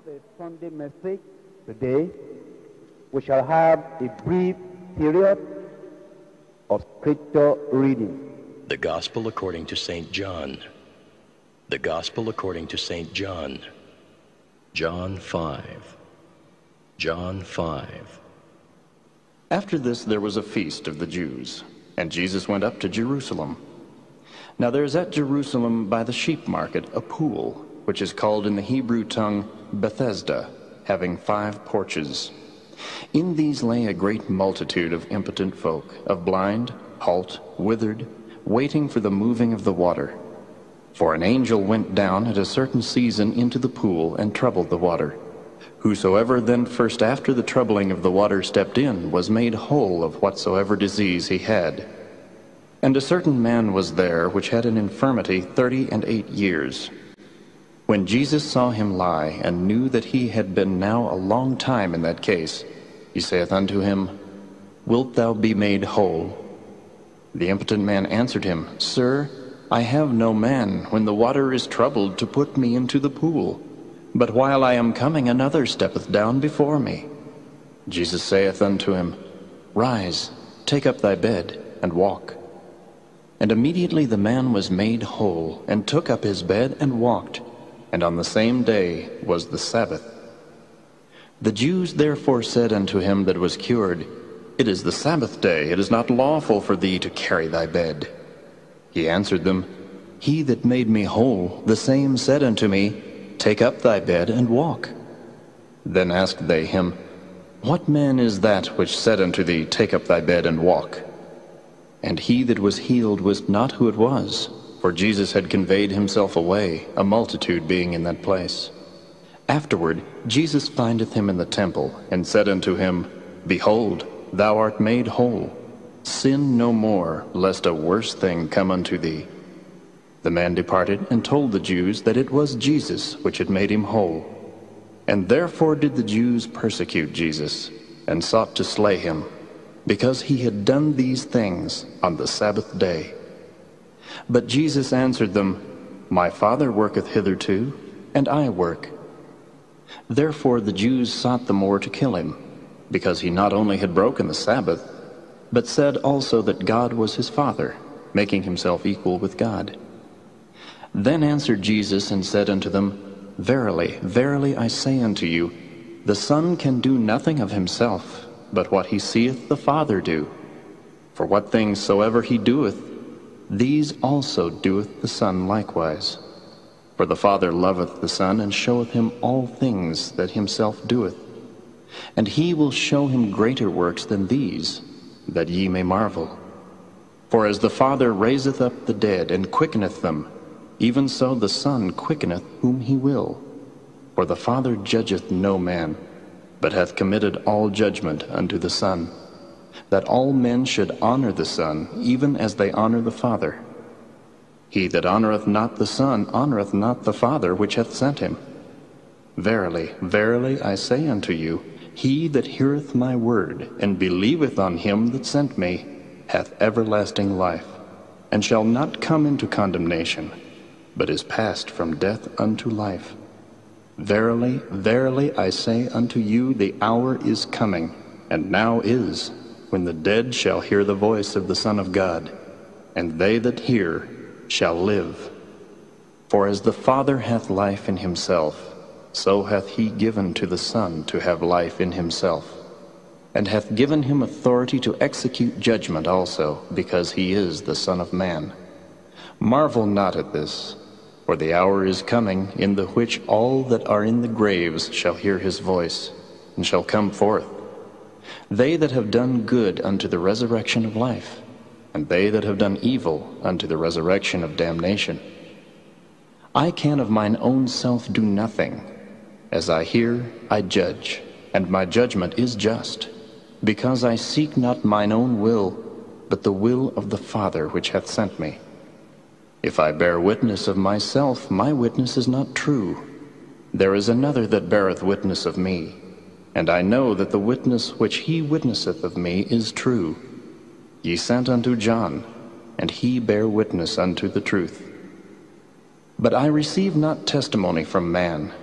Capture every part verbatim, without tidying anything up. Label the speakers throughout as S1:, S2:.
S1: the Sunday message today, we shall have a brief period of scripture reading.
S2: The Gospel according to Saint John. The Gospel according to Saint John. John five. John five.
S3: After this there was a feast of the Jews, and Jesus went up to Jerusalem. Now there is at Jerusalem by the sheep market a pool, which is called in the Hebrew tongue Bethesda, having five porches. In these lay a great multitude of impotent folk, of blind, halt, withered, waiting for the moving of the water. For an angel went down at a certain season into the pool and troubled the water. Whosoever then first after the troubling of the water stepped in was made whole of whatsoever disease he had. And a certain man was there which had an infirmity thirty and eight years. When Jesus saw him lie, and knew that he had been now a long time in that case, he saith unto him, Wilt thou be made whole? The impotent man answered him, Sir, I have no man, when the water is troubled, to put me into the pool. But while I am coming, another steppeth down before me. Jesus saith unto him, Rise, take up thy bed, and walk. And immediately the man was made whole, and took up his bed, and walked. And on the same day was the Sabbath. The Jews therefore said unto him that was cured, It is the Sabbath day, it is not lawful for thee to carry thy bed. He answered them, He that made me whole, the same said unto me, Take up thy bed and walk. Then asked they him, What man is that which said unto thee, Take up thy bed and walk? And he that was healed wist not who it was, for Jesus had conveyed himself away, a multitude being in that place. Afterward Jesus findeth him in the temple, and said unto him, Behold, thou art made whole. Sin no more, lest a worse thing come unto thee. The man departed, and told the Jews that it was Jesus which had made him whole. And therefore did the Jews persecute Jesus, and sought to slay him, because he had done these things on the Sabbath day. But Jesus answered them, My Father worketh hitherto, and I work. Therefore the Jews sought the more to kill him, because he not only had broken the Sabbath, but said also that God was his Father, making himself equal with God. Then answered Jesus and said unto them, Verily, verily I say unto you, the Son can do nothing of himself, but what he seeth the Father do. For what things soever he doeth, these also doeth the Son likewise. For the Father loveth the Son, and showeth him all things that himself doeth. And he will show him greater works than these, that ye may marvel. For as the Father raiseth up the dead, and quickeneth them, even so the Son quickeneth whom he will. For the Father judgeth no man, but hath committed all judgment unto the Son, that all men should honor the Son, even as they honor the Father. He that honoreth not the Son honoreth not the Father which hath sent him. Verily, verily I say unto you, he that heareth my word, and believeth on him that sent me, hath everlasting life, and shall not come into condemnation, but is passed from death unto life. Verily, verily I say unto you, the hour is coming, and now is, when the dead shall hear the voice of the Son of God, and they that hear shall live. For as the Father hath life in himself, so hath he given to the Son to have life in himself, and hath given him authority to execute judgment also, because he is the Son of Man. Marvel not at this, for the hour is coming, in the which all that are in the graves shall hear his voice, and shall come forth. They that have done good unto the resurrection of life, and they that have done evil unto the resurrection of damnation. I can of mine own self do nothing. As I hear, I judge, and my judgment is just, because I seek not mine own will, but the will of the Father which hath sent me. If I bear witness of myself, my witness is not true. There is another that beareth witness of me, and I know that the witness which he witnesseth of me is true. Ye sent unto John, and he bare witness unto the truth. But I receive not testimony from man,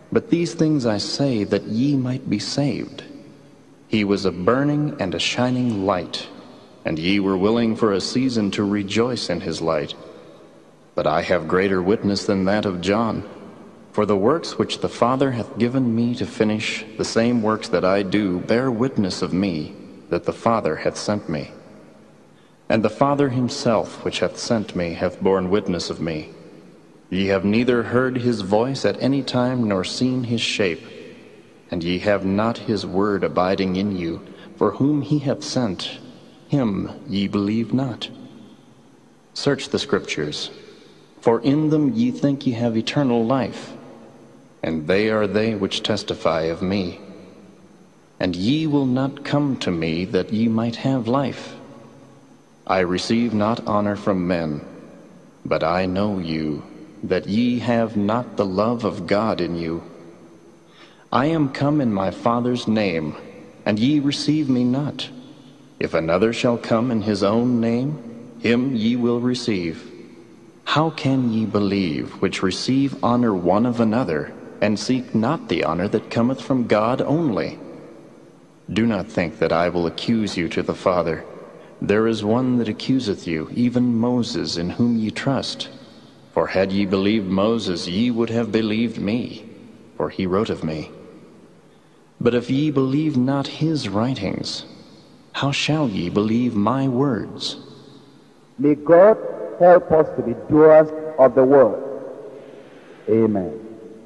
S3: But these things I say, that ye might be saved. He was a burning and a shining light, and ye were willing for a season to rejoice in his light. But I have greater witness than that of John. For the works which the Father hath given me to finish, the same works that I do, bear witness of me, that the Father hath sent me. And the Father himself, which hath sent me, hath borne witness of me. Ye have neither heard his voice at any time, nor seen his shape. And ye have not his word abiding in you, for whom he hath sent, him ye believe not. Search the Scriptures, for in them ye think ye have eternal life, and they are they which testify of me. And ye will not come to me that ye might have life. I receive not honor from men, but I know you, that ye have not the love of God in you. I am come in my Father's name, and ye receive me not. If another shall come in his own name, him ye will receive. How can ye believe, which receive honor one of another, and seek not the honor that cometh from God only? Do not think that I will accuse you to the Father. There is one that accuseth you, even Moses, in whom ye trust. For had ye believed Moses, ye would have believed me, for he wrote of me. But if ye believe not his writings, how shall ye believe my words?
S1: May God help us to be doers of the word. Amen.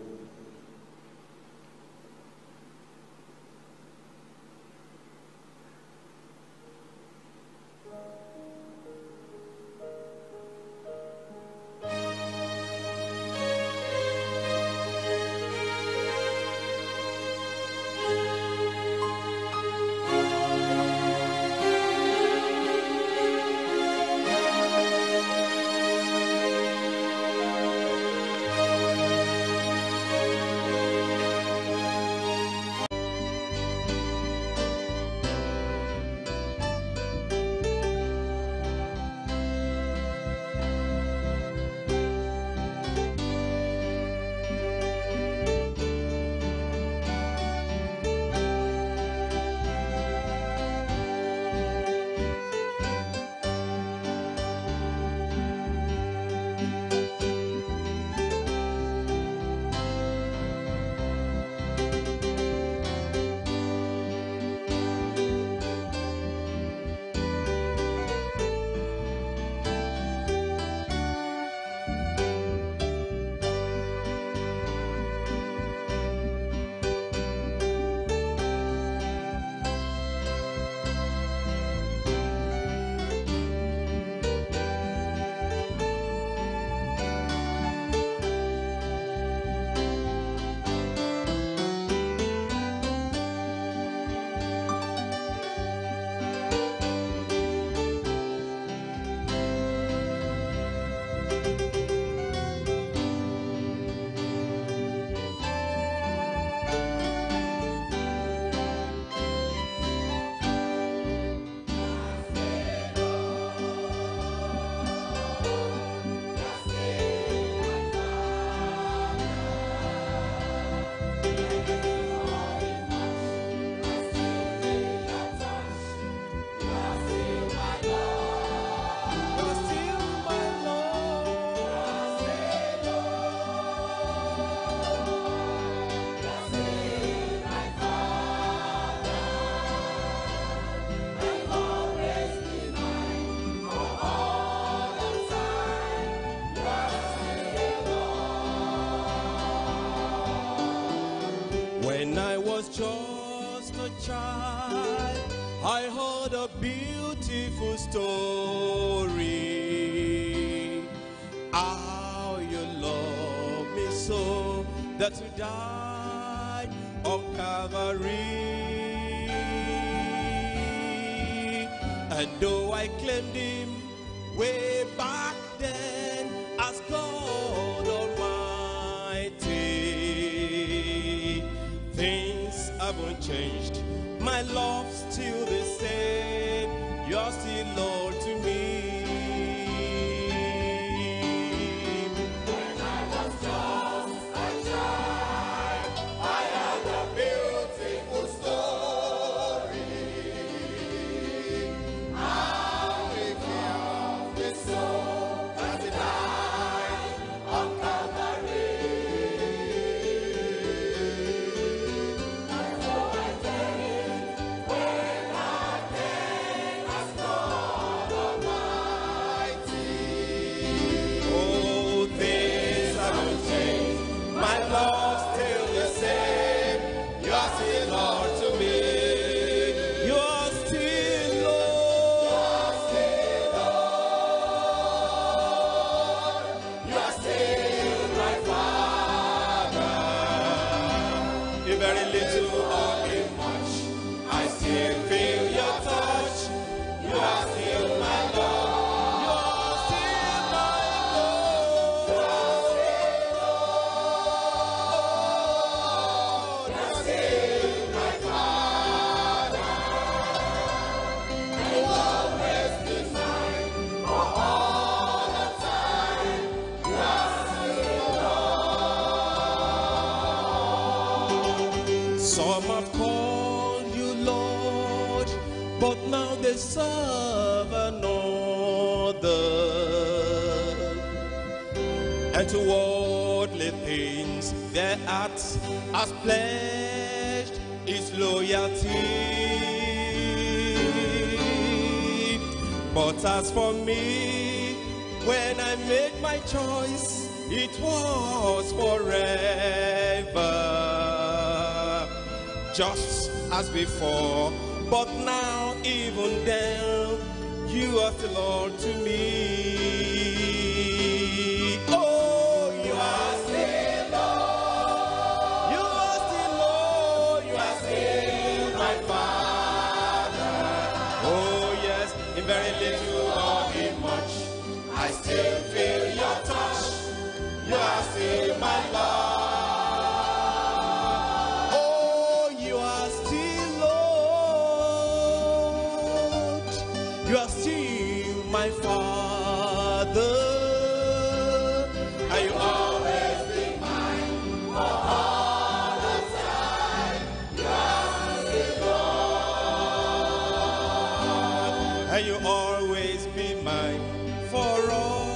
S4: When I was just a child, I heard a beautiful story. How you love me so that you died on Calvary. And though I claimed him way back then as God Almighty, things haven't changed. My love's still the same. You're still Lord to me. When I was just a child, but now they serve another. And to worldly things their hearts has pledged its loyalty. But as for me, when I made my choice, it was forever, just as before. But now, even then, you are the Lord to me. Oh, you are still Lord. You are still Lord. You are still my Father. Oh, yes, in very little or in much, I still feel your touch. You are still my Lord. Oh, you are still Lord. You are still my Father. And you always be mine for all the time. You are still Lord. And you always be mine for all